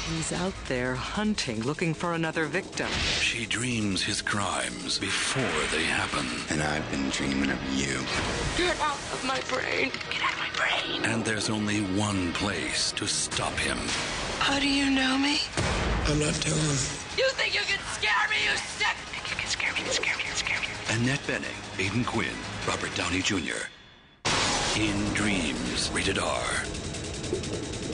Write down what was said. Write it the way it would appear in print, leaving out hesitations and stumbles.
He's out there hunting, looking for another victim. She dreams his crimes before they happen. And I've been dreaming of you. Get out of my brain. Get out of my brain. And there's only one place to stop him. How do you know me? I'm not telling. You think you can scare me, you sick? You can scare me, scare me, scare me. Annette Bening, Aidan Quinn, Robert Downey Jr. In Dreams, rated R.